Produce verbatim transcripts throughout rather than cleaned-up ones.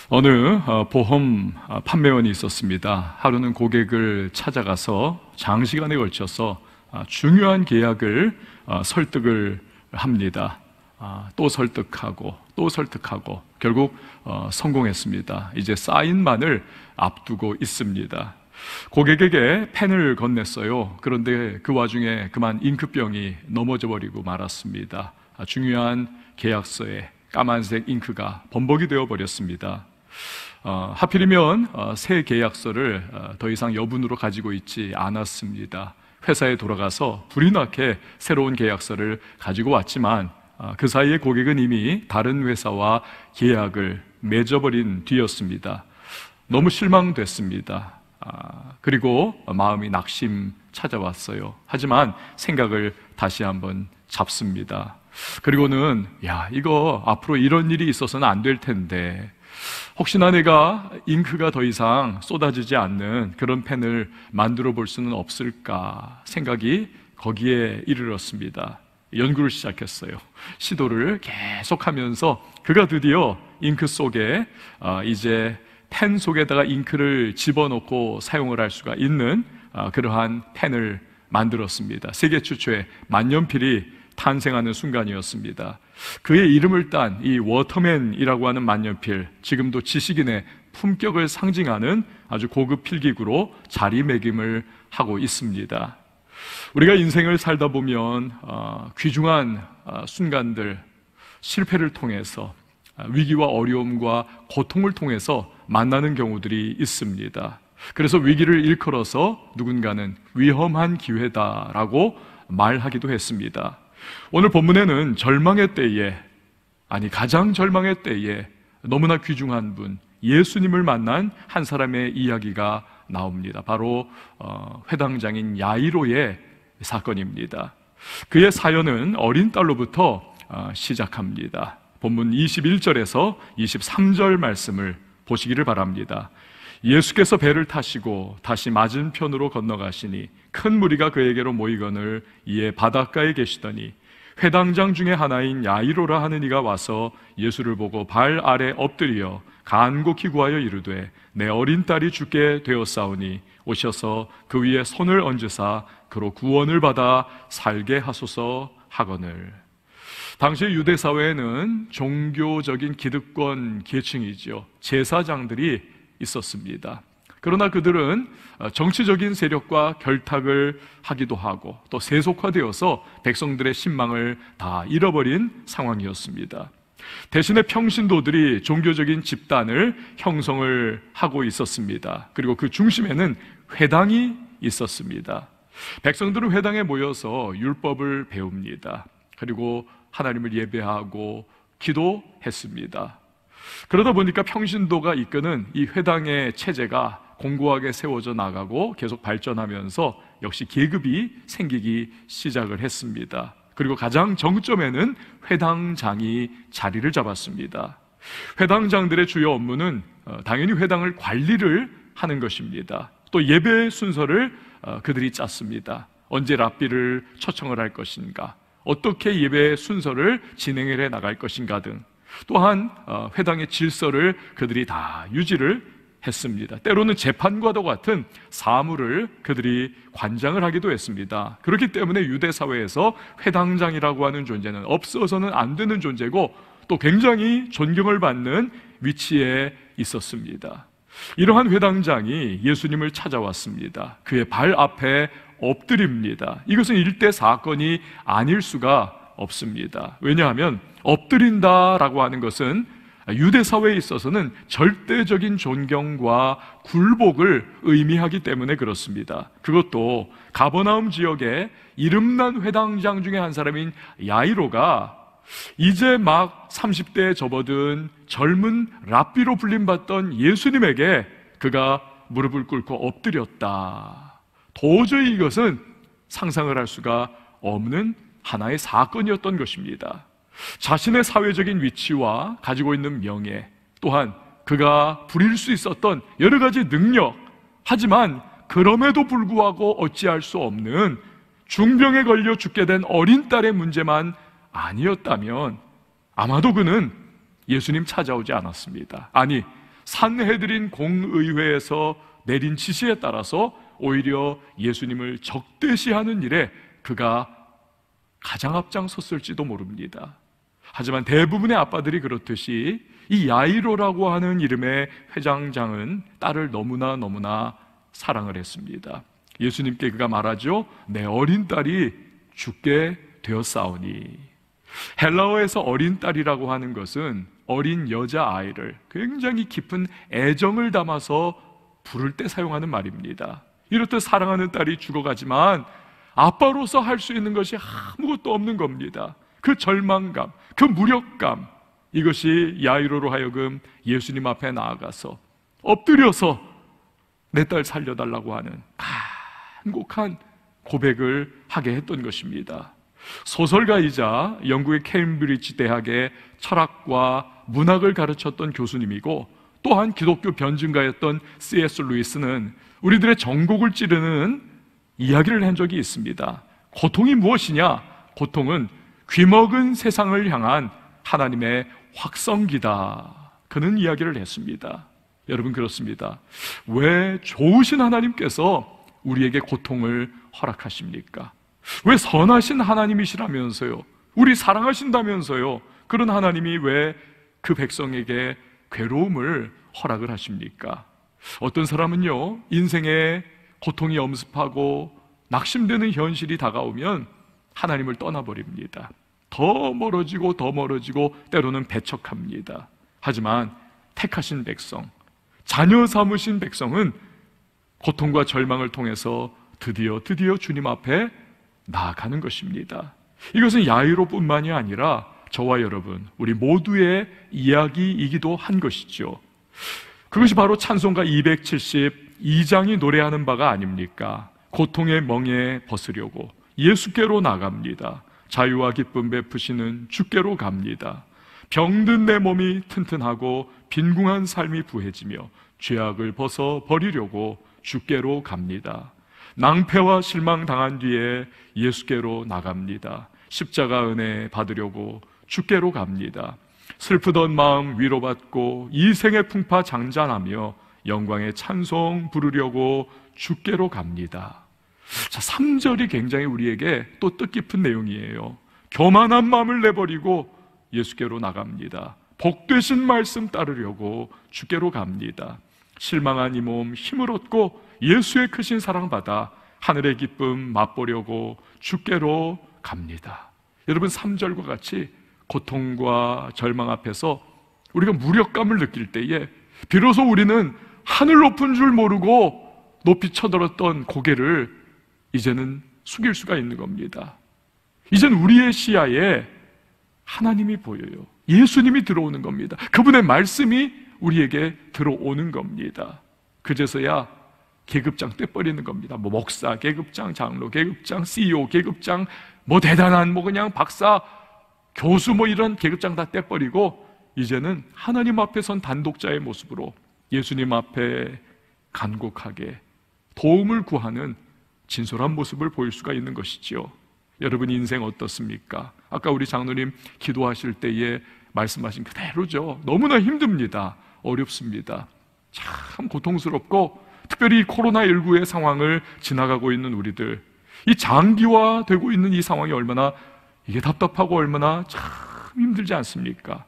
어느 보험 판매원이 있었습니다. 하루는 고객을 찾아가서 장시간에 걸쳐서 중요한 계약을 설득을 합니다. 또 설득하고 또 설득하고 결국 성공했습니다. 이제 사인만을 앞두고 있습니다. 고객에게 펜을 건넸어요. 그런데 그 와중에 그만 잉크병이 넘어져 버리고 말았습니다. 중요한 계약서에 까만색 잉크가 범벅이 되어 버렸습니다. 어, 하필이면 어, 새 계약서를 어, 더 이상 여분으로 가지고 있지 않았습니다. 회사에 돌아가서 불이 나게 새로운 계약서를 가지고 왔지만 어, 그 사이에 고객은 이미 다른 회사와 계약을 맺어버린 뒤였습니다. 너무 실망됐습니다. 아, 그리고 마음이 낙심 찾아왔어요. 하지만 생각을 다시 한번 잡습니다. 그리고는 야, 이거 앞으로 이런 일이 있어서는 안 될 텐데 혹시나 내가 잉크가 더 이상 쏟아지지 않는 그런 펜을 만들어 볼 수는 없을까 생각이 거기에 이르렀습니다. 연구를 시작했어요. 시도를 계속하면서 그가 드디어 잉크 속에 이제 펜 속에다가 잉크를 집어넣고 사용을 할 수가 있는 그러한 펜을 만들었습니다. 세계 최초의 만년필이 탄생하는 순간이었습니다. 그의 이름을 딴 이 워터맨이라고 하는 만년필, 지금도 지식인의 품격을 상징하는 아주 고급 필기구로 자리매김을 하고 있습니다. 우리가 인생을 살다 보면 어, 귀중한 어, 순간들, 실패를 통해서 위기와 어려움과 고통을 통해서 만나는 경우들이 있습니다. 그래서 위기를 일컬어서 누군가는 위험한 기회다라고 말하기도 했습니다. 오늘 본문에는 절망의 때에, 아니 가장 절망의 때에 너무나 귀중한 분, 예수님을 만난 한 사람의 이야기가 나옵니다. 바로 회당장인 야이로의 사건입니다. 그의 사연은 어린 딸로부터 시작합니다. 본문 이십일 절에서 이십삼 절 말씀을 보시기를 바랍니다. 예수께서 배를 타시고 다시 맞은편으로 건너가시니 큰 무리가 그에게로 모이거늘 이에 바닷가에 계시더니 회당장 중에 하나인 야이로라 하는 이가 와서 예수를 보고 발 아래 엎드려 간곡히 구하여 이르되 내 어린 딸이 죽게 되었사오니 오셔서 그 위에 손을 얹으사 그로 구원을 받아 살게 하소서 하거늘. 당시 유대 사회에는 종교적인 기득권 계층이죠. 제사장들이 있었습니다. 그러나 그들은 정치적인 세력과 결탁을 하기도 하고 또 세속화되어서 백성들의 신망을 다 잃어버린 상황이었습니다. 대신에 평신도들이 종교적인 집단을 형성을 하고 있었습니다. 그리고 그 중심에는 회당이 있었습니다. 백성들은 회당에 모여서 율법을 배웁니다. 그리고 하나님을 예배하고 기도했습니다. 그러다 보니까 평신도가 이끄는 이 회당의 체제가 공고하게 세워져 나가고 계속 발전하면서 역시 계급이 생기기 시작을 했습니다. 그리고 가장 정점에는 회당장이 자리를 잡았습니다. 회당장들의 주요 업무는 당연히 회당을 관리를 하는 것입니다. 또 예배 순서를 그들이 짰습니다. 언제 랍비를 초청을 할 것인가, 어떻게 예배 순서를 진행을 해 나갈 것인가 등 또한 회당의 질서를 그들이 다 유지를 했습니다. 때로는 재판과도 같은 사무를 그들이 관장을 하기도 했습니다. 그렇기 때문에 유대 사회에서 회당장이라고 하는 존재는 없어서는 안 되는 존재고 또 굉장히 존경을 받는 위치에 있었습니다. 이러한 회당장이 예수님을 찾아왔습니다. 그의 발 앞에 엎드립니다. 이것은 일대 사건이 아닐 수가 없습니다. 왜냐하면 엎드린다라고 하는 것은 유대 사회에 있어서는 절대적인 존경과 굴복을 의미하기 때문에 그렇습니다. 그것도 가버나움 지역의 이름난 회당장 중에 한 사람인 야이로가 이제 막 삼십 대에 접어든 젊은 랍비로 불림받던 예수님에게 그가 무릎을 꿇고 엎드렸다. 도저히 이것은 상상을 할 수가 없는 하나의 사건이었던 것입니다. 자신의 사회적인 위치와 가지고 있는 명예, 또한 그가 부릴 수 있었던 여러 가지 능력, 하지만 그럼에도 불구하고 어찌할 수 없는 중병에 걸려 죽게 된 어린 딸의 문제만 아니었다면 아마도 그는 예수님 찾아오지 않았습니다. 아니, 산헤드린 공의회에서 내린 지시에 따라서 오히려 예수님을 적대시하는 일에 그가 가장 앞장섰을지도 모릅니다. 하지만 대부분의 아빠들이 그렇듯이 이 야이로라고 하는 이름의 회장장은 딸을 너무나 너무나 사랑을 했습니다. 예수님께 그가 말하죠. 내 어린 딸이 죽게 되었사오니. 헬라어에서 어린 딸이라고 하는 것은 어린 여자아이를 굉장히 깊은 애정을 담아서 부를 때 사용하는 말입니다. 이렇듯 사랑하는 딸이 죽어가지만 아빠로서 할 수 있는 것이 아무것도 없는 겁니다. 그 절망감, 그 무력감, 이것이 야이로로 하여금 예수님 앞에 나아가서 엎드려서 내 딸 살려달라고 하는 간곡한 고백을 하게 했던 것입니다. 소설가이자 영국의 케임브리지 대학의 철학과 문학을 가르쳤던 교수님이고 또한 기독교 변증가였던 씨 에스 루이스는 우리들의 전곡을 찌르는 이야기를 한 적이 있습니다. 고통이 무엇이냐? 고통은 귀먹은 세상을 향한 하나님의 확성기다. 그는 이야기를 했습니다. 여러분, 그렇습니다. 왜 좋으신 하나님께서 우리에게 고통을 허락하십니까? 왜 선하신 하나님이시라면서요, 우리 사랑하신다면서요, 그런 하나님이 왜 그 백성에게 괴로움을 허락을 하십니까? 어떤 사람은요, 인생에 고통이 엄습하고 낙심되는 현실이 다가오면 하나님을 떠나버립니다. 더 멀어지고 더 멀어지고 때로는 배척합니다. 하지만 택하신 백성, 자녀 삼으신 백성은 고통과 절망을 통해서 드디어 드디어 주님 앞에 나아가는 것입니다. 이것은 야이로뿐만이 아니라 저와 여러분, 우리 모두의 이야기이기도 한 것이죠. 그것이 바로 찬송가 이백칠십이 장이 노래하는 바가 아닙니까? 고통의 멍에 벗으려고 예수께로 나갑니다. 자유와 기쁨 베푸시는 주께로 갑니다. 병든 내 몸이 튼튼하고 빈궁한 삶이 부해지며 죄악을 벗어 버리려고 주께로 갑니다. 낭패와 실망 당한 뒤에 예수께로 나갑니다. 십자가 은혜 받으려고 주께로 갑니다. 슬프던 마음 위로받고 이 생의 풍파 장잔하며 영광의 찬송 부르려고 주께로 갑니다. 자, 삼 절이 굉장히 우리에게 또 뜻깊은 내용이에요. 교만한 마음을 내버리고 예수께로 나갑니다. 복되신 말씀 따르려고 주께로 갑니다. 실망한 이 몸 힘을 얻고 예수의 크신 사랑 받아 하늘의 기쁨 맛보려고 주께로 갑니다. 여러분, 삼 절과 같이 고통과 절망 앞에서 우리가 무력감을 느낄 때에 비로소 우리는 하늘 높은 줄 모르고 높이 쳐들었던 고개를 이제는 숙일 수가 있는 겁니다. 이젠 우리의 시야에 하나님이 보여요. 예수님이 들어오는 겁니다. 그분의 말씀이 우리에게 들어오는 겁니다. 그제서야 계급장 떼버리는 겁니다. 뭐 목사 계급장, 장로 계급장, 씨 이 오 계급장, 뭐 대단한 뭐 그냥 박사, 교수 뭐 이런 계급장 다 떼버리고 이제는 하나님 앞에 선 단독자의 모습으로 예수님 앞에 간곡하게 도움을 구하는 진솔한 모습을 보일 수가 있는 것이지요. 여러분, 인생 어떻습니까? 아까 우리 장로님 기도하실 때에 말씀하신 그대로죠. 너무나 힘듭니다. 어렵습니다. 참 고통스럽고, 특별히 코로나십구의 상황을 지나가고 있는 우리들, 이 장기화되고 있는 이 상황이 얼마나 이게 답답하고 얼마나 참 힘들지 않습니까?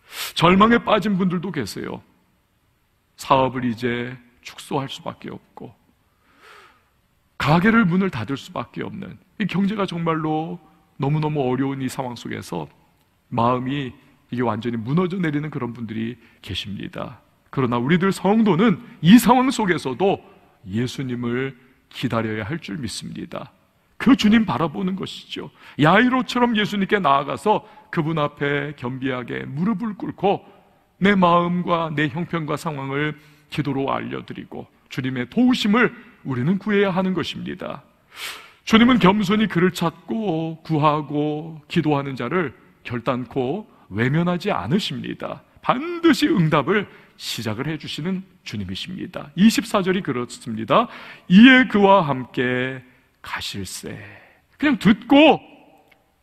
절망에 빠진 분들도 계세요. 사업을 이제 축소할 수밖에 없고 가게를 문을 닫을 수밖에 없는, 이 경제가 정말로 너무너무 어려운 이 상황 속에서 마음이 이게 완전히 무너져 내리는 그런 분들이 계십니다. 그러나 우리들 성도는 이 상황 속에서도 예수님을 기다려야 할 줄 믿습니다. 그 주님 바라보는 것이죠. 야이로처럼 예수님께 나아가서 그분 앞에 겸비하게 무릎을 꿇고 내 마음과 내 형편과 상황을 기도로 알려드리고 주님의 도우심을 우리는 구해야 하는 것입니다. 주님은 겸손히 그를 찾고 구하고 기도하는 자를 결단코 외면하지 않으십니다. 반드시 응답을 시작을 해주시는 주님이십니다. 이십사 절이 그렇습니다. 이에 그와 함께 가실세. 그냥 듣고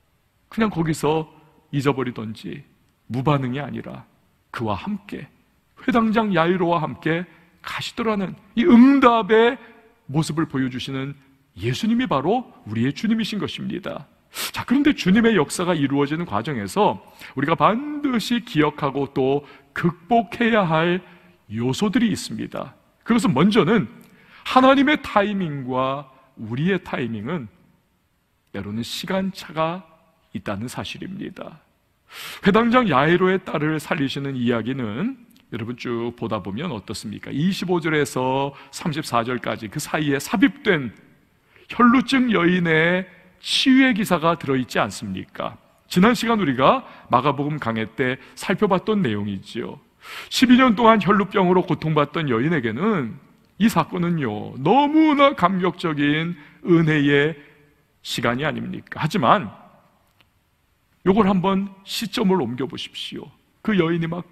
그냥 거기서 잊어버리던지 무반응이 아니라 그와 함께 회당장 야이로와 함께 가시더라는 이 응답의 모습을 보여주시는 예수님이 바로 우리의 주님이신 것입니다. 자, 그런데 주님의 역사가 이루어지는 과정에서 우리가 반드시 기억하고 또 극복해야 할 요소들이 있습니다. 그것은 먼저는 하나님의 타이밍과 우리의 타이밍은 때로는 시간차가 있다는 사실입니다. 회당장 야이로의 딸을 살리시는 이야기는 여러분 쭉 보다 보면 어떻습니까? 이십오 절에서 삼십사 절까지 그 사이에 삽입된 혈루증 여인의 치유의 기사가 들어있지 않습니까? 지난 시간 우리가 마가복음 강해 때 살펴봤던 내용이지요. 십이 년 동안 혈루병으로 고통받던 여인에게는 이 사건은요, 너무나 감격적인 은혜의 시간이 아닙니까? 하지만 요걸 한번 시점을 옮겨 보십시오. 그 여인이 막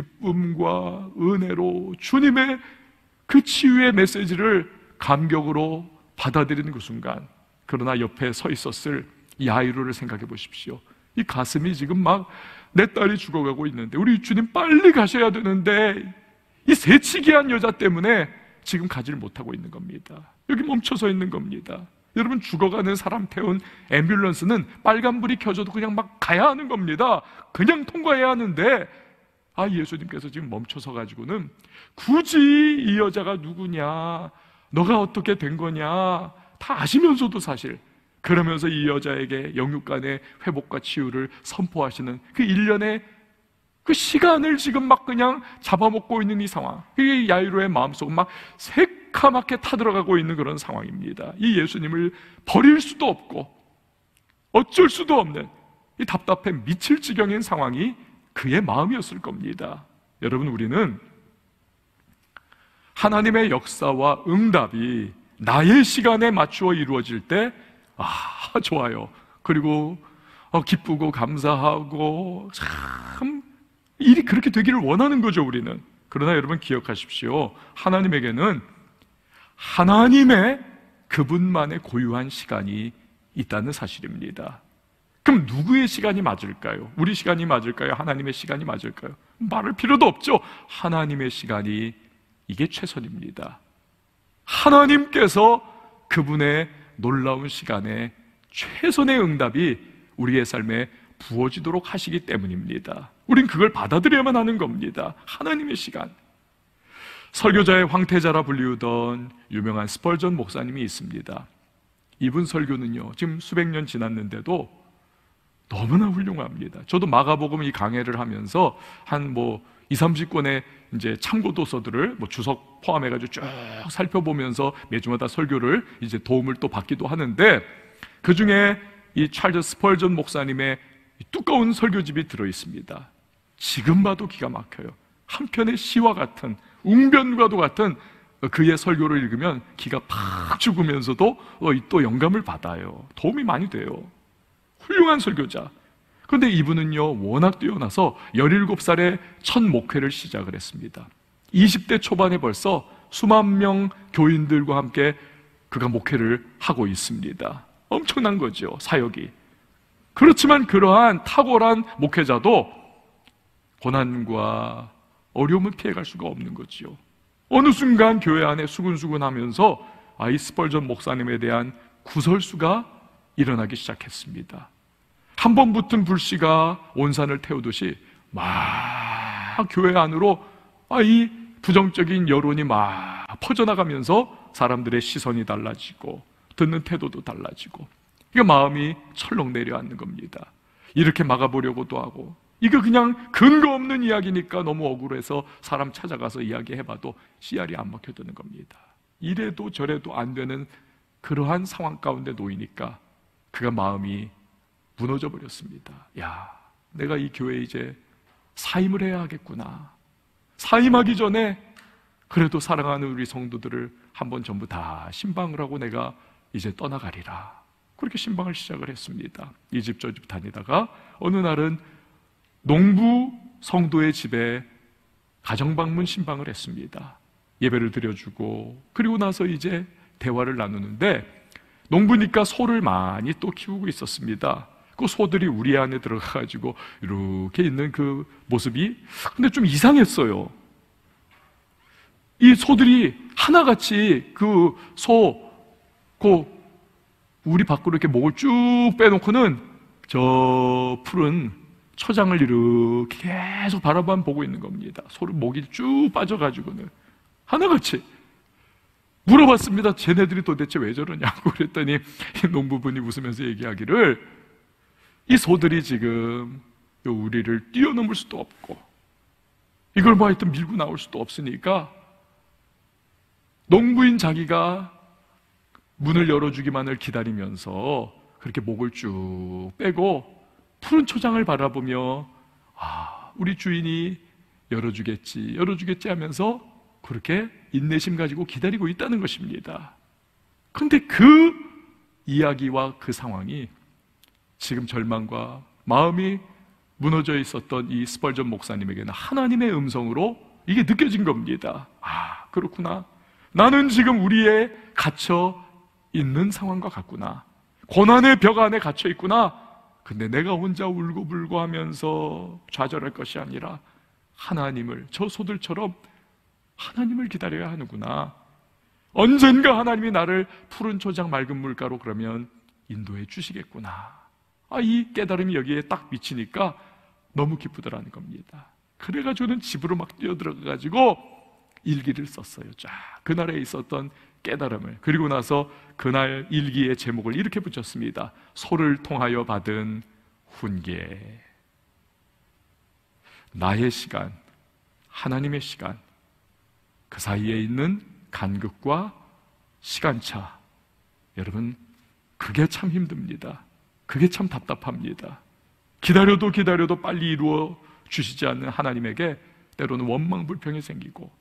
기쁨과 은혜로 주님의 그 치유의 메시지를 감격으로 받아들이는 그 순간, 그러나 옆에 서 있었을 야이로를 생각해 보십시오. 이 가슴이 지금 막 내 딸이 죽어가고 있는데, 우리 주님 빨리 가셔야 되는데 이 새치기한 여자 때문에 지금 가지를 못하고 있는 겁니다. 여기 멈춰서 있는 겁니다. 여러분, 죽어가는 사람 태운 앰뷸런스는 빨간불이 켜져도 그냥 막 가야 하는 겁니다. 그냥 통과해야 하는데, 아, 예수님께서 지금 멈춰서 가지고는 굳이 이 여자가 누구냐, 너가 어떻게 된 거냐 다 아시면서도 사실 그러면서 이 여자에게 영육간의 회복과 치유를 선포하시는 그 일련의 그 시간을 지금 막 그냥 잡아먹고 있는 이 상황, 이 야이로의 마음속은 막 새카맣게 타들어가고 있는 그런 상황입니다. 이 예수님을 버릴 수도 없고 어쩔 수도 없는 이 답답해 미칠 지경인 상황이 그의 마음이었을 겁니다. 여러분, 우리는 하나님의 역사와 응답이 나의 시간에 맞추어 이루어질 때, 아, 좋아요. 그리고 어, 기쁘고 감사하고 참 일이 그렇게 되기를 원하는 거죠, 우리는. 그러나 여러분 기억하십시오. 하나님에게는 하나님의 그분만의 고유한 시간이 있다는 사실입니다. 그럼 누구의 시간이 맞을까요? 우리 시간이 맞을까요? 하나님의 시간이 맞을까요? 말할 필요도 없죠. 하나님의 시간이 이게 최선입니다. 하나님께서 그분의 놀라운 시간에 최선의 응답이 우리의 삶에 부어지도록 하시기 때문입니다. 우린 그걸 받아들여야만 하는 겁니다. 하나님의 시간. 설교자의 황태자라 불리우던 유명한 스펄전 목사님이 있습니다. 이분 설교는요, 지금 수백 년 지났는데도 너무나 훌륭합니다. 저도 마가복음 이 강해를 하면서 한 뭐 이삼십 권의 이제 참고 도서들을 뭐 주석 포함해가지고 쭉 살펴보면서 매주마다 설교를 이제 도움을 또 받기도 하는데, 그 중에 이 찰스 스펄전 목사님의 두꺼운 설교집이 들어 있습니다. 지금 봐도 기가 막혀요. 한편의 시와 같은, 웅변과도 같은 그의 설교를 읽으면 기가 팍 죽으면서도 또 영감을 받아요. 도움이 많이 돼요. 훌륭한 설교자. 그런데 이분은요, 워낙 뛰어나서 열일곱 살에 첫 목회를 시작을 했습니다. 이십 대 초반에 벌써 수만 명 교인들과 함께 그가 목회를 하고 있습니다. 엄청난 거죠, 사역이. 그렇지만 그러한 탁월한 목회자도 고난과 어려움을 피해갈 수가 없는 거지요. 어느 순간 교회 안에 수근수근하면서 아이 스펄전 목사님에 대한 구설수가 일어나기 시작했습니다. 한 번 붙은 불씨가 온 산을 태우듯이 막 교회 안으로 이 부정적인 여론이 막 퍼져나가면서 사람들의 시선이 달라지고 듣는 태도도 달라지고, 이게 마음이 철렁 내려앉는 겁니다. 이렇게 막아보려고도 하고, 이거 그냥 근거 없는 이야기니까 너무 억울해서 사람 찾아가서 이야기해봐도 씨알이 안 먹혀드는 겁니다. 이래도 저래도 안 되는 그러한 상황 가운데 놓이니까 그가 마음이 무너져 버렸습니다. 야, 내가 이 교회에 이제 사임을 해야 하겠구나. 사임하기 전에 그래도 사랑하는 우리 성도들을 한번 전부 다 신방을 하고 내가 이제 떠나가리라. 그렇게 신방을 시작을 했습니다. 이 집 저 집 다니다가 어느 날은 농부 성도의 집에 가정방문 신방을 했습니다. 예배를 드려주고, 그리고 나서 이제 대화를 나누는데, 농부니까 소를 많이 또 키우고 있었습니다. 그 소들이 우리 안에 들어가가지고 이렇게 있는 그 모습이 근데 좀 이상했어요. 이 소들이 하나같이 그 소, 그 우리 밖으로 이렇게 목을 쭉 빼놓고는 저 푸른 초장을 이렇게 계속 바라만 보고 있는 겁니다. 소를 목이 쭉 빠져가지고는 하나같이 물어봤습니다. 쟤네들이 도대체 왜 저러냐고 그랬더니 이 농부분이 웃으면서 얘기하기를, 이 소들이 지금 요 우리를 뛰어넘을 수도 없고 이걸 뭐 하여튼 밀고 나올 수도 없으니까 농부인 자기가 문을 열어주기만을 기다리면서 그렇게 목을 쭉 빼고 푸른 초장을 바라보며 아, 우리 주인이 열어주겠지 열어주겠지 하면서 그렇게 인내심 가지고 기다리고 있다는 것입니다. 그런데 그 이야기와 그 상황이 지금 절망과 마음이 무너져 있었던 이 스펄전 목사님에게는 하나님의 음성으로 이게 느껴진 겁니다. 아, 그렇구나. 나는 지금 우리에 갇혀 있는 상황과 같구나. 고난의 벽 안에 갇혀 있구나. 근데 내가 혼자 울고불고 하면서 좌절할 것이 아니라 하나님을, 저 소들처럼 하나님을 기다려야 하는구나. 언젠가 하나님이 나를 푸른 초장 맑은 물가로 그러면 인도해 주시겠구나. 아, 이 깨달음이 여기에 딱 미치니까 너무 기쁘더라는 겁니다. 그래가지고는 집으로 막 뛰어들어가가지고 일기를 썼어요. 쫙 그날에 있었던 깨달음을. 그리고 나서 그날 일기의 제목을 이렇게 붙였습니다. 소를 통하여 받은 훈계. 나의 시간, 하나님의 시간, 그 사이에 있는 간극과 시간차, 여러분 그게 참 힘듭니다. 그게 참 답답합니다. 기다려도 기다려도 빨리 이루어 주시지 않는 하나님에게 때로는 원망불평이 생기고,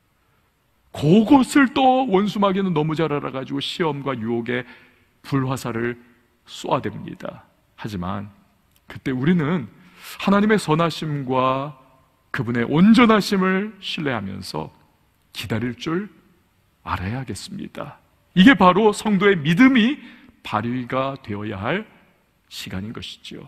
그것을 또 원수마귀는 너무 잘 알아가지고 시험과 유혹의 불화살을 쏘아댑니다. 하지만 그때 우리는 하나님의 선하심과 그분의 온전하심을 신뢰하면서 기다릴 줄 알아야겠습니다. 이게 바로 성도의 믿음이 발휘가 되어야 할 시간인 것이지요.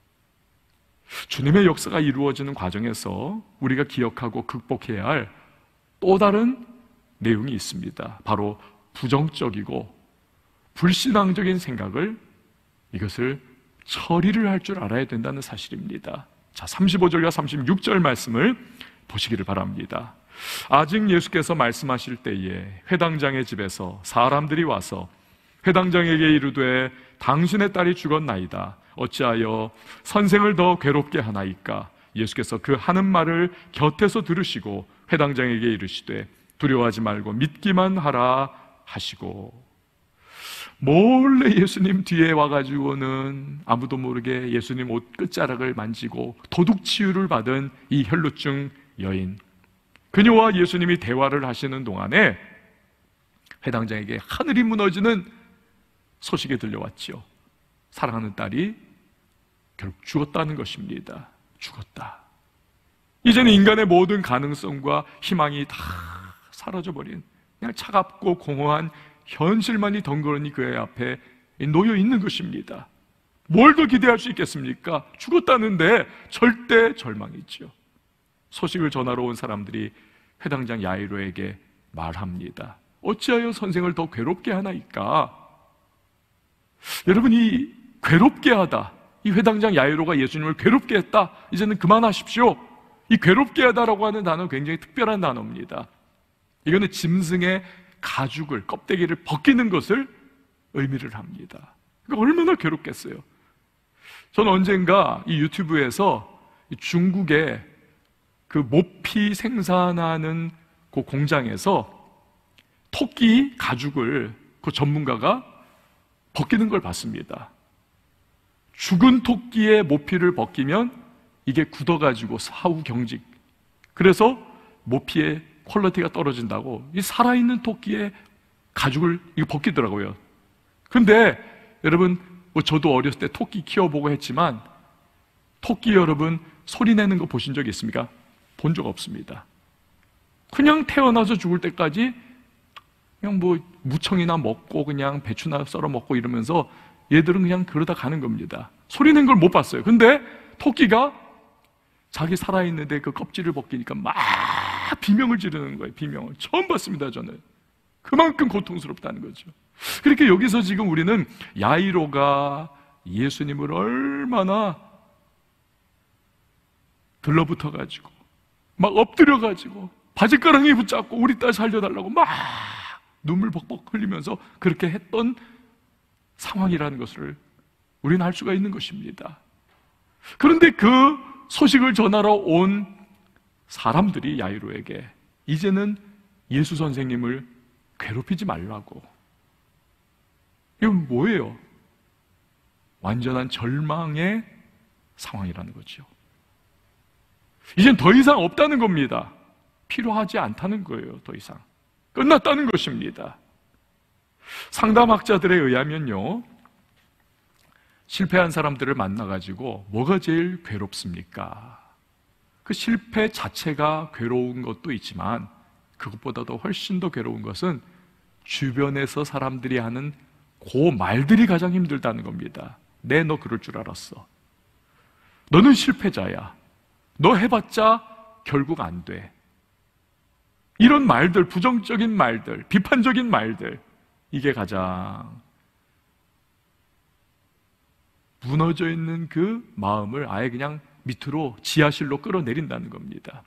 주님의 역사가 이루어지는 과정에서 우리가 기억하고 극복해야 할 또 다른 내용이 있습니다. 바로 부정적이고 불신앙적인 생각을, 이것을 처리를 할 줄 알아야 된다는 사실입니다. 자, 삼십오 절과 삼십육 절 말씀을 보시기를 바랍니다. 아직 예수께서 말씀하실 때에 회당장의 집에서 사람들이 와서 회당장에게 이르되 당신의 딸이 죽었나이다. 어찌하여 선생을 더 괴롭게 하나이까? 예수께서 그 하는 말을 곁에서 들으시고 회당장에게 이르시되 두려워하지 말고 믿기만 하라 하시고, 몰래 예수님 뒤에 와가지고는 아무도 모르게 예수님 옷 끝자락을 만지고 도둑 치유를 받은 이 혈루증 여인, 그녀와 예수님이 대화를 하시는 동안에 회당장에게 하늘이 무너지는 소식이 들려왔지요. 사랑하는 딸이 결국 죽었다는 것입니다. 죽었다. 이제는 인간의 모든 가능성과 희망이 다 사라져버린, 그냥 차갑고 공허한 현실만이 덩그러니 그의 앞에 놓여 있는 것입니다. 뭘 더 기대할 수 있겠습니까? 죽었다는데 절대 절망이죠. 소식을 전하러 온 사람들이 회당장 야이로에게 말합니다. 어찌하여 선생을 더 괴롭게 하나이까? 여러분, 이 괴롭게 하다, 이 회당장 야이로가 예수님을 괴롭게 했다, 이제는 그만하십시오. 이 괴롭게 하다라고 하는 단어는 굉장히 특별한 단어입니다. 이거는 짐승의 가죽을, 껍데기를 벗기는 것을 의미를 합니다. 그러니까 얼마나 괴롭겠어요. 저는 언젠가 이 유튜브에서 중국의 그 모피 생산하는 그 공장에서 토끼 가죽을 그 전문가가 벗기는 걸 봤습니다. 죽은 토끼의 모피를 벗기면 이게 굳어가지고 사후 경직, 그래서 모피의 퀄리티가 떨어진다고 이 살아있는 토끼의 가죽을 이거 벗기더라고요. 근데 여러분, 뭐 저도 어렸을 때 토끼 키워보고 했지만 토끼 여러분 소리 내는 거 보신 적 있습니까? 본 적 없습니다. 그냥 태어나서 죽을 때까지 그냥 뭐 무청이나 먹고 그냥 배추나 썰어 먹고 이러면서 얘들은 그냥 그러다 가는 겁니다. 소리 낸 걸 못 봤어요. 근데 토끼가 자기 살아있는데 그 껍질을 벗기니까 막 비명을 지르는 거예요. 비명을 처음 봤습니다. 저는 그만큼 고통스럽다는 거죠. 그렇게 여기서 지금 우리는 야이로가 예수님을 얼마나 들러붙어가지고 막 엎드려가지고 바지가랑이 붙잡고 우리 딸 살려달라고 막 눈물 벅벅 흘리면서 그렇게 했던 상황이라는 것을 우리는 알 수가 있는 것입니다. 그런데 그 소식을 전하러 온 사람들이 야이로에게 이제는 예수 선생님을 괴롭히지 말라고. 이건 뭐예요? 완전한 절망의 상황이라는 거죠. 이젠 더 이상 없다는 겁니다. 필요하지 않다는 거예요. 더 이상 끝났다는 것입니다. 상담학자들에 의하면요, 실패한 사람들을 만나가지고 뭐가 제일 괴롭습니까? 그 실패 자체가 괴로운 것도 있지만 그것보다도 훨씬 더 괴로운 것은 주변에서 사람들이 하는 그 말들이 가장 힘들다는 겁니다. 네, 너 그럴 줄 알았어. 너는 실패자야. 너 해봤자 결국 안 돼. 이런 말들, 부정적인 말들, 비판적인 말들, 이게 가장 무너져 있는 그 마음을 아예 그냥 밑으로 지하실로 끌어내린다는 겁니다.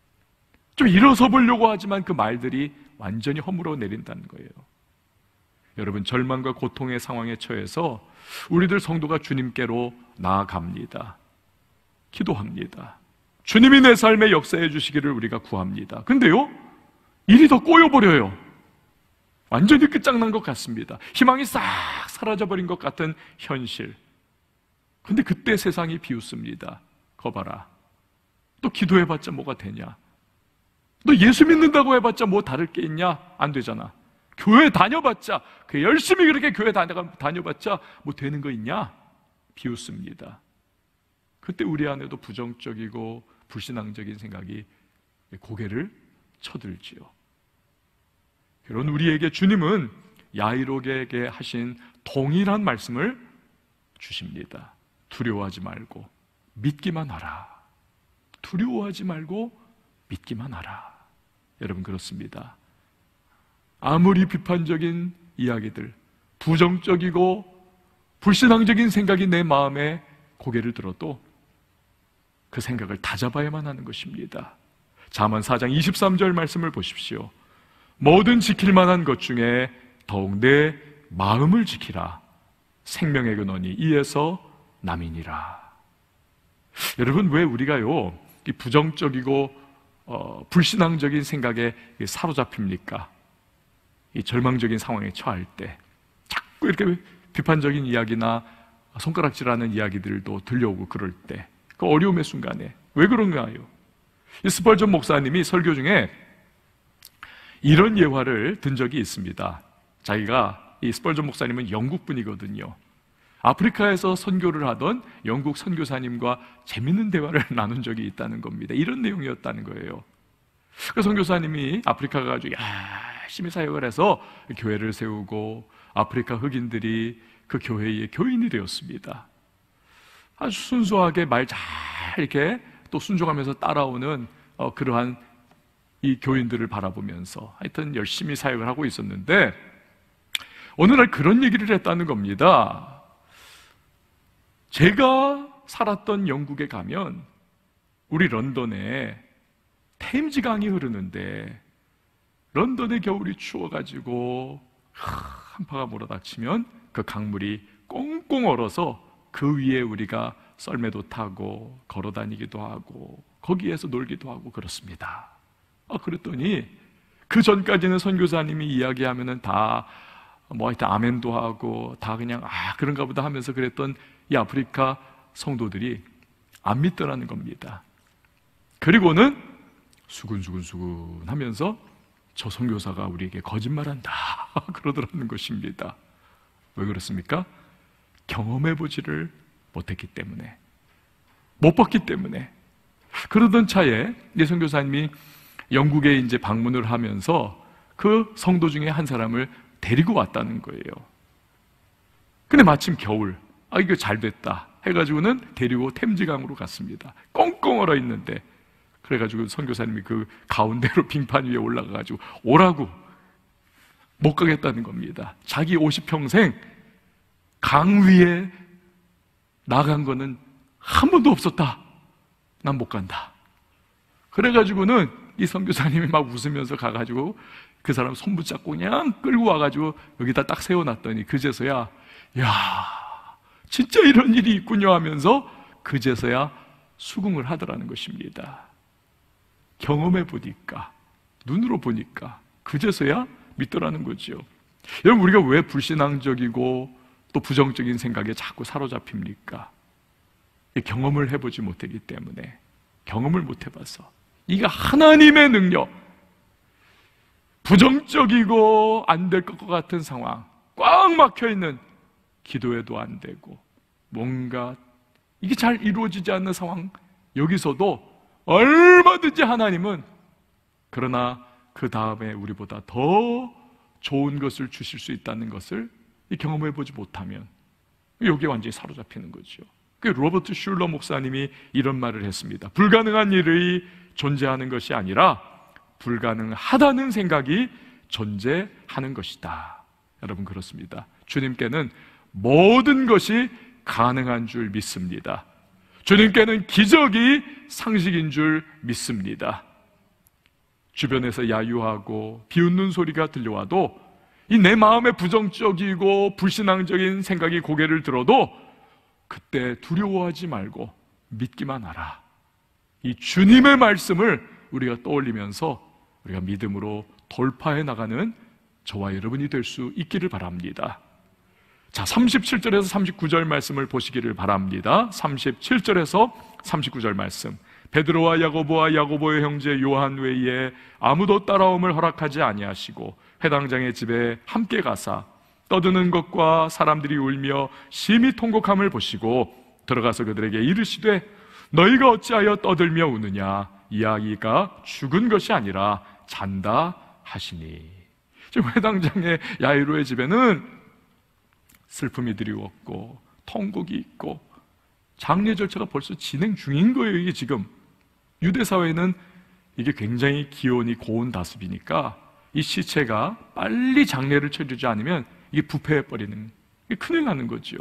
좀 일어서 보려고 하지만 그 말들이 완전히 허물어 내린다는 거예요. 여러분, 절망과 고통의 상황에 처해서 우리들 성도가 주님께로 나아갑니다. 기도합니다. 주님이 내 삶에 역사해 주시기를 우리가 구합니다. 근데요, 일이 더 꼬여버려요. 완전히 끝장난 것 같습니다. 희망이 싹 사라져버린 것 같은 현실. 근데 그때 세상이 비웃습니다. 거봐라, 또 기도해봤자 뭐가 되냐? 너 예수 믿는다고 해봤자 뭐 다를 게 있냐? 안 되잖아. 교회 다녀봤자, 그 열심히 그렇게 교회 다녀, 다녀봤자 뭐 되는 거 있냐? 비웃습니다. 그때 우리 안에도 부정적이고 불신앙적인 생각이 고개를 쳐들지요. 그런 우리에게 주님은 야이로에게 하신 동일한 말씀을 주십니다. 두려워하지 말고 믿기만 하라. 두려워하지 말고 믿기만 하라. 여러분, 그렇습니다. 아무리 비판적인 이야기들, 부정적이고 불신앙적인 생각이 내 마음에 고개를 들어도 그 생각을 다잡아야만 하는 것입니다. 잠언 사 장 이십삼 절 말씀을 보십시오. 뭐든 지킬 만한 것 중에 더욱 내 마음을 지키라. 생명의 근원이 이에서 남이니라. 여러분, 왜 우리가요 이 부정적이고 어, 불신앙적인 생각에 사로잡힙니까? 이 절망적인 상황에 처할 때 자꾸 이렇게 비판적인 이야기나 손가락질하는 이야기들도 들려오고 그럴 때, 그 어려움의 순간에 왜 그런가요? 이 스펄전 목사님이 설교 중에 이런 예화를 든 적이 있습니다. 자기가, 이 스펄전 목사님은 영국 분이거든요. 아프리카에서 선교를 하던 영국 선교사님과 재밌는 대화를 나눈 적이 있다는 겁니다. 이런 내용이었다는 거예요. 그 선교사님이 아프리카 가가지고 열심히 사역을 해서 교회를 세우고 아프리카 흑인들이 그 교회의 교인이 되었습니다. 아주 순수하게 말 잘 이렇게 또 순종하면서 따라오는 어, 그러한 이 교인들을 바라보면서 하여튼 열심히 사역을 하고 있었는데 어느 날 그런 얘기를 했다는 겁니다. 제가 살았던 영국에 가면 우리 런던에 템즈 강이 흐르는데 런던의 겨울이 추워가지고 한파가 몰아닥치면 그 강물이 꽁꽁 얼어서 그 위에 우리가 썰매도 타고 걸어다니기도 하고 거기에서 놀기도 하고 그렇습니다. 아, 그랬더니 그 전까지는 선교사님이 이야기하면은 다 뭐 하여튼 아멘도 하고 다 그냥 아 그런가 보다 하면서 그랬던 이 아프리카 성도들이 안 믿더라는 겁니다. 그리고는 수근수근수근 하면서 저 선교사가 우리에게 거짓말한다 그러더라는 것입니다. 왜 그렇습니까? 경험해보지를 못했기 때문에, 못 봤기 때문에. 그러던 차에 이 선교사님이 영국에 이제 방문을 하면서 그 성도 중에 한 사람을 데리고 왔다는 거예요. 근데 마침 겨울, 아 이거 잘 됐다 해가지고는 데리고 템즈강으로 갔습니다. 꽁꽁 얼어 있는데 그래가지고 선교사님이 그 가운데로 빙판 위에 올라가가지고 오라고 못 가겠다는 겁니다. 자기 오십 평생 강 위에 나간 거는 한 번도 없었다. 난 못 간다. 그래가지고는 이 선교사님이 막 웃으면서 가가지고 그 사람 손 붙잡고 그냥 끌고 와가지고 여기다 딱 세워놨더니 그제서야 야 진짜 이런 일이 있군요 하면서 그제서야 수긍을 하더라는 것입니다. 경험해 보니까, 눈으로 보니까 그제서야 믿더라는 거죠. 여러분, 우리가 왜 불신앙적이고 또 부정적인 생각에 자꾸 사로잡힙니까? 경험을 해보지 못했기 때문에, 경험을 못 해봐서. 이게 하나님의 능력, 부정적이고 안 될 것 같은 상황, 꽉 막혀있는 기도해도 안 되고 뭔가 이게 잘 이루어지지 않는 상황, 여기서도 얼마든지 하나님은 그러나 그 다음에 우리보다 더 좋은 것을 주실 수 있다는 것을 경험해보지 못하면 여기에 완전히 사로잡히는 거죠. 그 로버트 슐러 목사님이 이런 말을 했습니다. 불가능한 일이 존재하는 것이 아니라 불가능하다는 생각이 존재하는 것이다. 여러분, 그렇습니다. 주님께는 모든 것이 가능한 줄 믿습니다. 주님께는 기적이 상식인 줄 믿습니다. 주변에서 야유하고 비웃는 소리가 들려와도 이 내 마음에 부정적이고 불신앙적인 생각이 고개를 들어도 그때 두려워하지 말고 믿기만 하라. 이 주님의 말씀을 우리가 떠올리면서 우리가 믿음으로 돌파해 나가는 저와 여러분이 될 수 있기를 바랍니다. 자, 삼십칠 절에서 삼십구 절 말씀을 보시기를 바랍니다. 삼십칠 절에서 삼십구 절 말씀. 베드로와 야고보와 야고보의 형제 요한 외에 아무도 따라옴을 허락하지 아니하시고 회당장의 집에 함께 가사 떠드는 것과 사람들이 울며 심히 통곡함을 보시고 들어가서 그들에게 이르시되 너희가 어찌하여 떠들며 우느냐? 이 아이가 죽은 것이 아니라 잔다 하시니. 지금 회당장의 야이로의 집에는 슬픔이 드리웠고 통곡이 있고 장례 절차가 벌써 진행 중인 거예요. 이게 지금 유대 사회는 이게 굉장히 기온이 고온 다습이니까 이 시체가 빨리 장례를 치르지 않으면 이게 부패해 버리는, 이게 큰일 나는 거죠.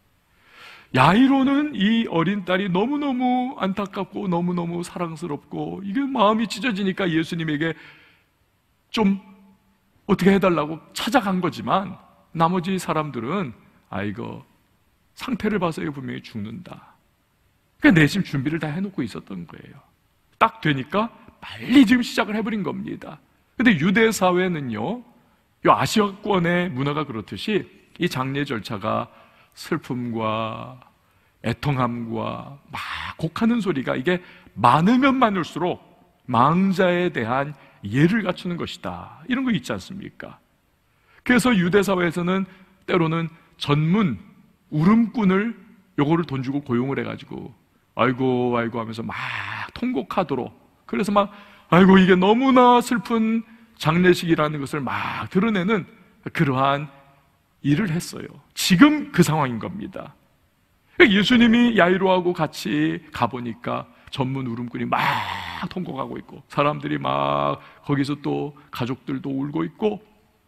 야이로는 이 어린 딸이 너무너무 안타깝고 너무너무 사랑스럽고 이게 마음이 찢어지니까 예수님에게 좀 어떻게 해달라고 찾아간 거지만 나머지 사람들은 아 이거 상태를 봐서 이거 분명히 죽는다. 그러니까 내심 준비를 다 해놓고 있었던 거예요. 딱 되니까 빨리 지금 시작을 해버린 겁니다. 근데 유대 사회는요, 이 아시아권의 문화가 그렇듯이 이 장례 절차가 슬픔과 애통함과 막 곡하는 소리가 이게 많으면 많을수록 망자에 대한 예를 갖추는 것이다. 이런 거 있지 않습니까? 그래서 유대 사회에서는 때로는 전문 울음꾼을 요거를 돈 주고 고용을 해가지고 아이고 아이고 하면서 막 통곡하도록, 그래서 막 아이고 이게 너무나 슬픈 장례식이라는 것을 막 드러내는 그러한 일을 했어요. 지금 그 상황인 겁니다. 예수님이 야이로하고 같이 가보니까 전문 울음꾼이 막 통곡하고 있고 사람들이 막 거기서 또 가족들도 울고 있고,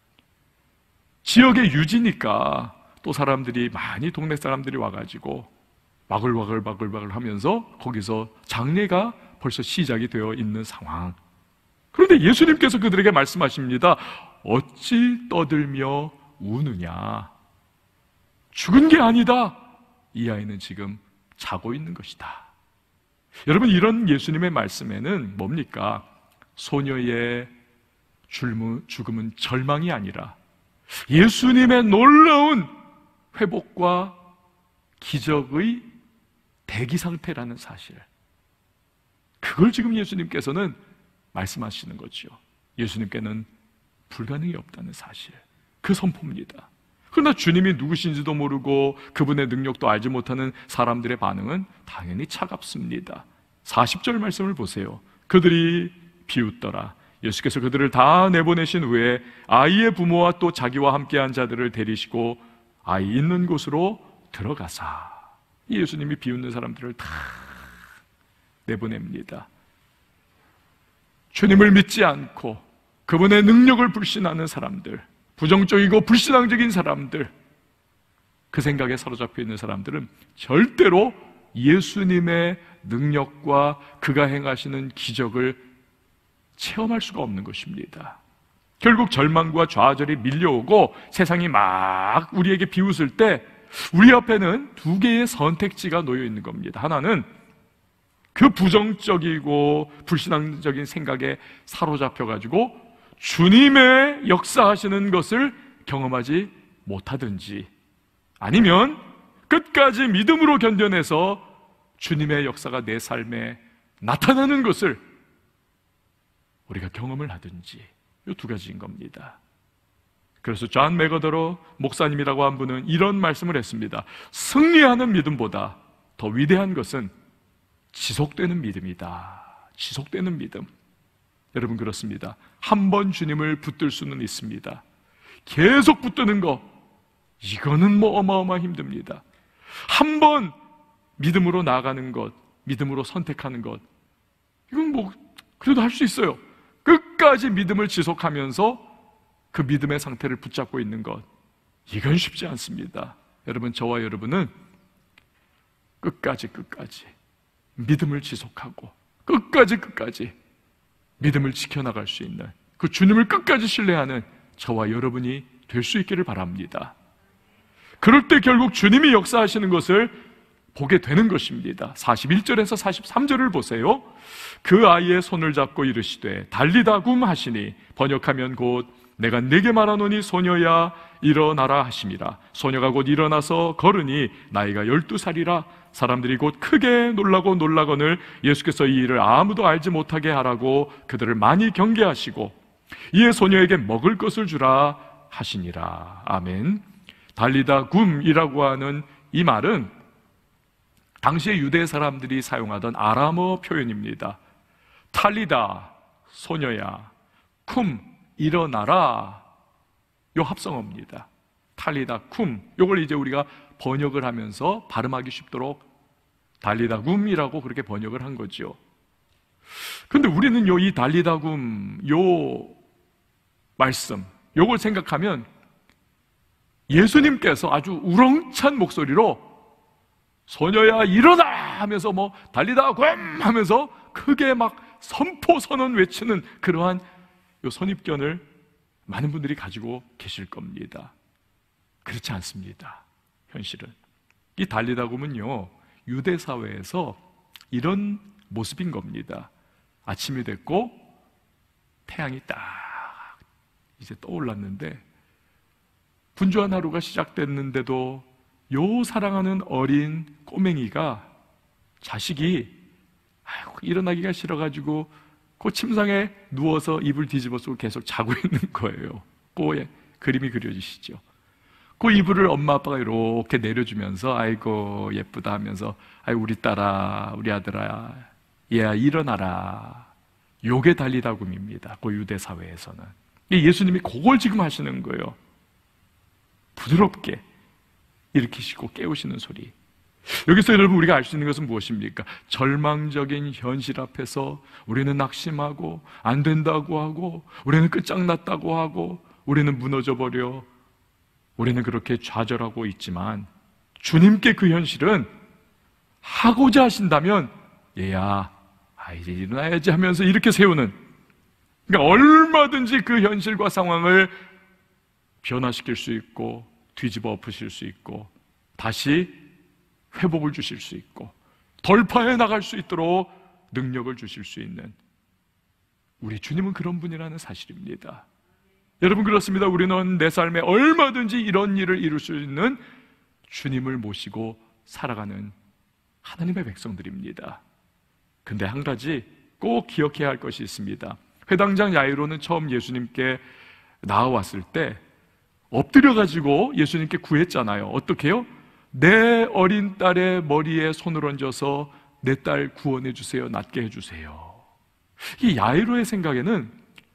지역의 유지니까 또 사람들이 많이 동네 사람들이 와가지고 와글와글 와글와글 하면서 거기서 장례가 벌써 시작이 되어 있는 상황. 그런데 예수님께서 그들에게 말씀하십니다. 어찌 떠들며 우느냐? 죽은 게 아니다. 이 아이는 지금 자고 있는 것이다. 여러분, 이런 예수님의 말씀에는 뭡니까? 소녀의 죽음은 절망이 아니라 예수님의 놀라운 회복과 기적의 대기 상태라는 사실, 그걸 지금 예수님께서는 말씀하시는 거죠. 예수님께는 불가능이 없다는 사실, 그 선포입니다. 그러나 주님이 누구신지도 모르고 그분의 능력도 알지 못하는 사람들의 반응은 당연히 차갑습니다. 사십 절 말씀을 보세요. 그들이 비웃더라. 예수께서 그들을 다 내보내신 후에 아이의 부모와 또 자기와 함께한 자들을 데리시고 아이 있는 곳으로 들어가사. 예수님이 비웃는 사람들을 다 내보냅니다. 주님을 믿지 않고 그분의 능력을 불신하는 사람들, 부정적이고 불신앙적인 사람들, 그 생각에 사로잡혀 있는 사람들은 절대로 예수님의 능력과 그가 행하시는 기적을 체험할 수가 없는 것입니다. 결국 절망과 좌절이 밀려오고 세상이 막 우리에게 비웃을 때 우리 앞에는 두 개의 선택지가 놓여 있는 겁니다. 하나는 그 부정적이고 불신앙적인 생각에 사로잡혀가지고 주님의 역사하시는 것을 경험하지 못하든지, 아니면 끝까지 믿음으로 견뎌내서 주님의 역사가 내 삶에 나타나는 것을 우리가 경험을 하든지, 이 두 가지인 겁니다. 그래서 존 맥어더러 목사님이라고 한 분은 이런 말씀을 했습니다. 승리하는 믿음보다 더 위대한 것은 지속되는 믿음이다. 지속되는 믿음. 여러분, 그렇습니다. 한 번 주님을 붙들 수는 있습니다. 계속 붙드는 거, 이거는 뭐 어마어마 힘듭니다. 한 번 믿음으로 나아가는 것, 믿음으로 선택하는 것, 이건 뭐 그래도 할 수 있어요. 끝까지 믿음을 지속하면서 그 믿음의 상태를 붙잡고 있는 것, 이건 쉽지 않습니다. 여러분, 저와 여러분은 끝까지 끝까지 믿음을 지속하고 끝까지 끝까지 믿음을 지켜나갈 수 있는, 그 주님을 끝까지 신뢰하는 저와 여러분이 될 수 있기를 바랍니다. 그럴 때 결국 주님이 역사하시는 것을 보게 되는 것입니다. 사십일 절에서 사십삼 절을 보세요. 그 아이의 손을 잡고 이르시되 달리다 굼 하시니, 번역하면 곧 내가 네게 말하노니 소녀야 일어나라 하심이라. 소녀가 곧 일어나서 걸으니 나이가 열두 살이라. 사람들이 곧 크게 놀라고 놀라거늘 예수께서 이 일을 아무도 알지 못하게 하라고 그들을 많이 경계하시고 이에 소녀에게 먹을 것을 주라 하시니라. 아멘. 달리다 굼이라고 하는 이 말은 당시의 유대 사람들이 사용하던 아람어 표현입니다. 탈리다, 소녀야, 쿰, 일어나라, 요 합성어입니다. 탈리다 쿰, 요걸 이제 우리가 번역을 하면서 발음하기 쉽도록 달리다 굼이라고 그렇게 번역을 한 거죠. 근데 우리는 요 이 달리다 굼 요 말씀, 요걸 생각하면 예수님께서 아주 우렁찬 목소리로 소녀야 일어나 하면서 뭐 달리다 굼 하면서 크게 막 선포 선언 외치는 그러한 요 선입견을 많은 분들이 가지고 계실 겁니다. 그렇지 않습니다. 현실은 이 달리다 굼은요, 유대 사회에서 이런 모습인 겁니다. 아침이 됐고 태양이 딱 이제 떠올랐는데 분주한 하루가 시작됐는데도 요 사랑하는 어린 꼬맹이가, 자식이 아이고, 일어나기가 싫어가지고 그 침상에 누워서 이불 뒤집어 쓰고 계속 자고 있는 거예요. 그 그림이 그려지시죠. 그 이불을 엄마 아빠가 이렇게 내려주면서 아이고 예쁘다 하면서 아이 우리 딸아, 우리 아들아, 얘야 일어나라. 요게 달리다 굼입니다. 그 유대 사회에서는. 예수님이 그걸 지금 하시는 거예요. 부드럽게 일으키시고 깨우시는 소리. 여기서 여러분 우리가 알 수 있는 것은 무엇입니까? 절망적인 현실 앞에서 우리는 낙심하고 안 된다고 하고 우리는 끝장났다고 하고 우리는 무너져버려, 우리는 그렇게 좌절하고 있지만 주님께 그 현실은 하고자 하신다면 얘야 아 이제 일어나야지 하면서 이렇게 세우는, 그러니까 얼마든지 그 현실과 상황을 변화시킬 수 있고 뒤집어 엎으실 수 있고 다시 회복을 주실 수 있고 돌파해 나갈 수 있도록 능력을 주실 수 있는 우리 주님은 그런 분이라는 사실입니다. 여러분 그렇습니다. 우리는 내 삶에 얼마든지 이런 일을 이룰 수 있는 주님을 모시고 살아가는 하나님의 백성들입니다. 근데 한 가지 꼭 기억해야 할 것이 있습니다. 회당장 야이로는 처음 예수님께 나와왔을 때 엎드려가지고 예수님께 구했잖아요. 어떻게 해요? 내 어린 딸의 머리에 손을 얹어서 내 딸 구원해 주세요, 낫게 해주세요. 이 야이로의 생각에는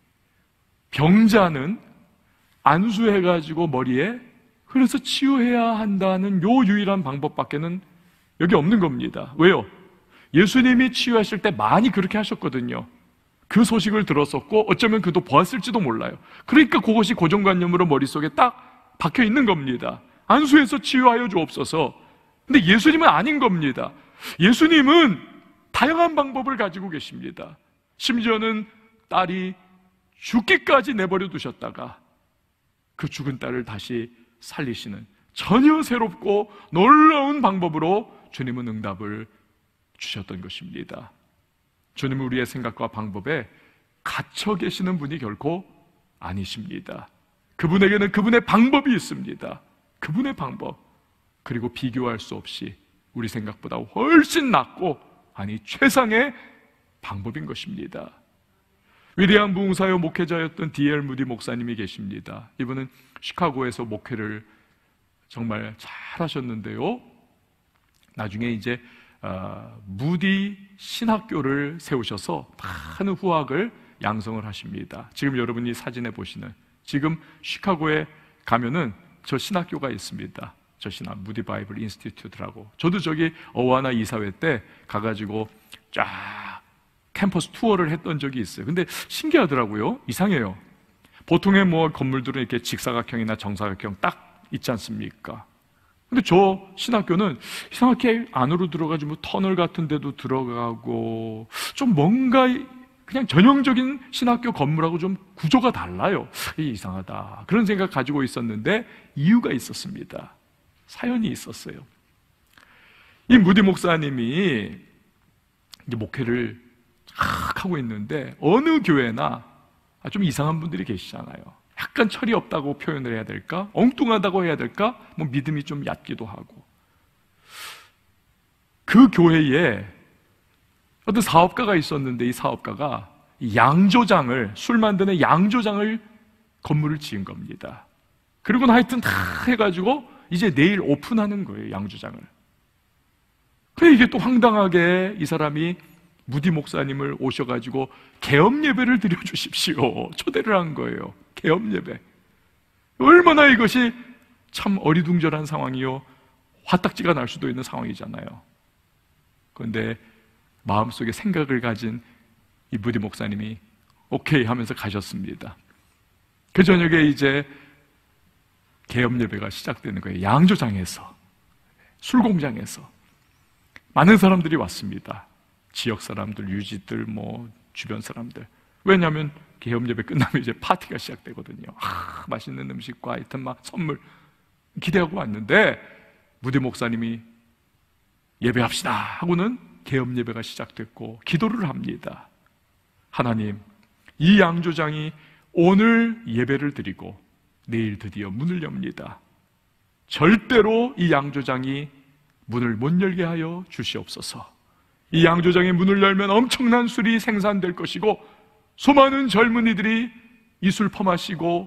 병자는 안수해가지고 머리에 그래서 치유해야 한다는 요 유일한 방법밖에는 여기 없는 겁니다. 왜요? 예수님이 치유하실 때 많이 그렇게 하셨거든요. 그 소식을 들었었고 어쩌면 그도 보았을지도 몰라요. 그러니까 그것이 고정관념으로 머릿속에 딱 박혀 있는 겁니다. 안수해서 치유하여 주옵소서. 근데 예수님은 아닌 겁니다. 예수님은 다양한 방법을 가지고 계십니다. 심지어는 딸이 죽기까지 내버려 두셨다가 그 죽은 딸을 다시 살리시는 전혀 새롭고 놀라운 방법으로 주님은 응답을 주셨던 것입니다. 주님은 우리의 생각과 방법에 갇혀 계시는 분이 결코 아니십니다. 그분에게는 그분의 방법이 있습니다. 그분의 방법, 그리고 비교할 수 없이 우리 생각보다 훨씬 낫고, 아니 최상의 방법인 것입니다. 위대한 부흥사요 목회자였던 디 엘 무디 목사님이 계십니다. 이분은 시카고에서 목회를 정말 잘 하셨는데요, 나중에 이제 어, 무디 신학교를 세우셔서 많은 후학을 양성을 하십니다. 지금 여러분이 사진에 보시는, 지금 시카고에 가면은 저 신학교가 있습니다. 저 신학 무디 바이블 인스티튜트라고. 저도 저기 어와나 이사회 때 가가지고 쫙 캠퍼스 투어를 했던 적이 있어요. 근데 신기하더라고요. 이상해요. 보통의 뭐 건물들은 이렇게 직사각형이나 정사각형 딱 있지 않습니까? 근데 저 신학교는 이상하게 안으로 들어가지고 뭐 터널 같은 데도 들어가고, 좀 뭔가 그냥 전형적인 신학교 건물하고 좀 구조가 달라요. 이상하다, 그런 생각 가지고 있었는데 이유가 있었습니다. 사연이 있었어요. 이 무디 목사님이 이제 목회를 하고 있는데 어느 교회나 좀 이상한 분들이 계시잖아요. 약간 철이 없다고 표현을 해야 될까? 엉뚱하다고 해야 될까? 뭐 믿음이 좀 얕기도 하고. 그 교회에 어떤 사업가가 있었는데, 이 사업가가 양조장을, 술 만드는 양조장을 건물을 지은 겁니다. 그리고 하여튼 다 해가지고 이제 내일 오픈하는 거예요, 양조장을. 그래, 이게 또 황당하게 이 사람이 무디 목사님을 오셔가지고 개업 예배를 드려주십시오, 초대를 한 거예요. 개업 예배. 얼마나 이것이 참 어리둥절한 상황이요, 화딱지가 날 수도 있는 상황이잖아요. 그런데 마음속에 생각을 가진 이 무디 목사님이 오케이 하면서 가셨습니다. 그 저녁에 이제 개업 예배가 시작되는 거예요. 양조장에서, 술공장에서 많은 사람들이 왔습니다. 지역 사람들, 유지들, 뭐 주변 사람들. 왜냐하면 개업 예배 끝나면 이제 파티가 시작되거든요. 아, 맛있는 음식과 하여튼 막 선물 기대하고 왔는데, 무디 목사님이 예배합시다 하고는 개업 예배가 시작됐고 기도를 합니다. 하나님, 이 양조장이 오늘 예배를 드리고 내일 드디어 문을 엽니다. 절대로 이 양조장이 문을 못 열게 하여 주시옵소서. 이 양조장의 문을 열면 엄청난 술이 생산될 것이고, 수많은 젊은이들이 이 술 퍼마시고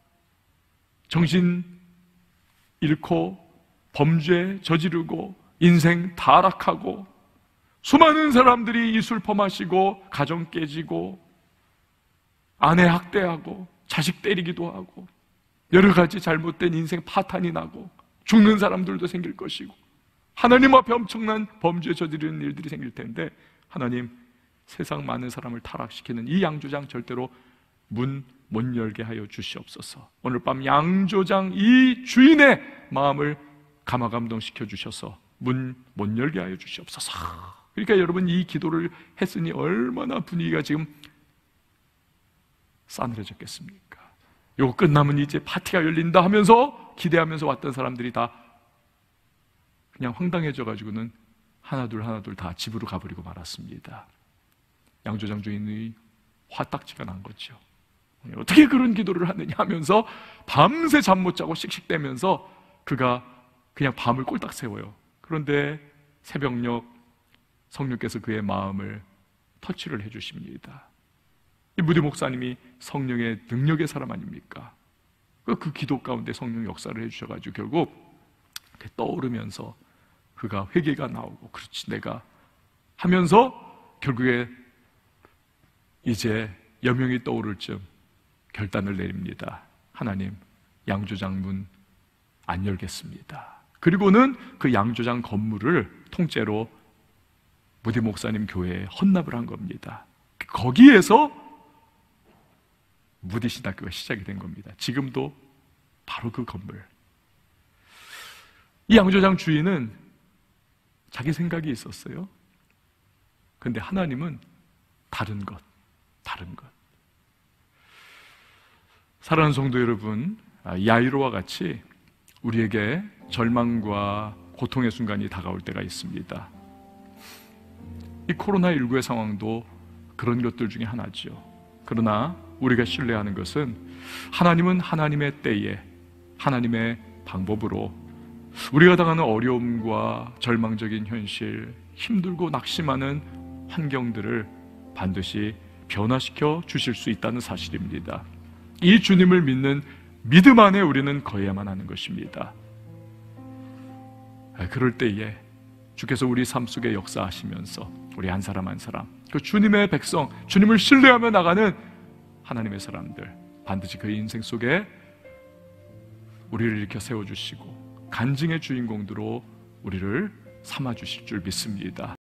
정신 잃고 범죄 저지르고 인생 타락하고, 수많은 사람들이 이 술 퍼마시고 가정 깨지고 아내 학대하고 자식 때리기도 하고 여러 가지 잘못된 인생 파탄이 나고 죽는 사람들도 생길 것이고, 하나님 앞에 엄청난 범죄 저지르는 일들이 생길 텐데, 하나님, 세상 많은 사람을 타락시키는 이 양조장 절대로 문 못 열게 하여 주시옵소서. 오늘 밤 양조장 이 주인의 마음을 감화감동시켜 주셔서 문 못 열게 하여 주시옵소서. 그러니까 여러분, 이 기도를 했으니 얼마나 분위기가 지금 싸늘해졌겠습니까? 요거 끝나면 이제 파티가 열린다 하면서 기대하면서 왔던 사람들이 다 그냥 황당해져가지고는 하나둘 하나둘 다 집으로 가버리고 말았습니다. 양조장 주인이 화딱지가 난 거죠. 어떻게 그런 기도를 하느냐 하면서 밤새 잠 못 자고 씩씩대면서 그가 그냥 밤을 꼴딱 세워요. 그런데 새벽녘 성령께서 그의 마음을 터치를 해주십니다. 이 무디 목사님이 성령의 능력의 사람 아닙니까? 그 기도 가운데 성령 역사를 해주셔가지고 결국 떠오르면서 그가 회개가 나오고, 그렇지 내가 하면서 결국에 이제 여명이 떠오를 쯤 결단을 내립니다. 하나님, 양조장 문 안 열겠습니다. 그리고는 그 양조장 건물을 통째로 무디 목사님 교회에 헌납을 한 겁니다. 거기에서 무디 신학교가 시작이 된 겁니다. 지금도 바로 그 건물. 이 양조장 주인은 자기 생각이 있었어요. 근데 하나님은 다른 것, 다른 것. 사랑하는 성도 여러분, 야이로와 같이 우리에게 절망과 고통의 순간이 다가올 때가 있습니다. 이 코로나십구의 상황도 그런 것들 중에 하나죠. 그러나 우리가 신뢰하는 것은 하나님은 하나님의 때에 하나님의 방법으로 우리가 당하는 어려움과 절망적인 현실, 힘들고 낙심하는 환경들을 반드시 변화시켜 주실 수 있다는 사실입니다. 이 주님을 믿는 믿음 안에 우리는 거해야만 하는 것입니다. 그럴 때에 주께서 우리 삶 속에 역사하시면서 우리 한 사람 한 사람, 그 주님의 백성, 주님을 신뢰하며 나가는 하나님의 사람들, 반드시 그 인생 속에 우리를 일으켜 세워주시고 간증의 주인공들로 우리를 삼아주실 줄 믿습니다.